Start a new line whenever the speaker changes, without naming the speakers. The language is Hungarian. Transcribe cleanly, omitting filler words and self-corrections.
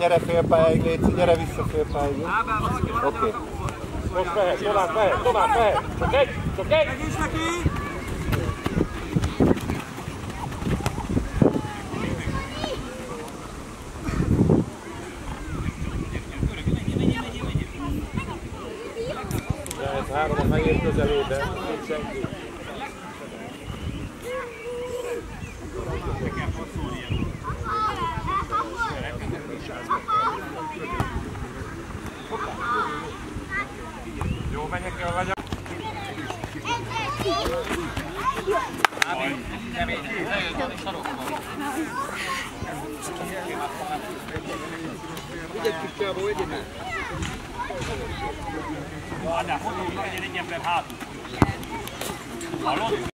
gyere félpályáig, Léci, gyere vissza félpályáig. Oké.
Most mehet, tovább mehet. Csak egy!
Segíts neki!
Ez három a fehér közelében, nincs senki. Jó, menjek el, vagy.
Egy kis csávó, egy innen.
Annál fotó, legyen egy ember hátul. Hallod?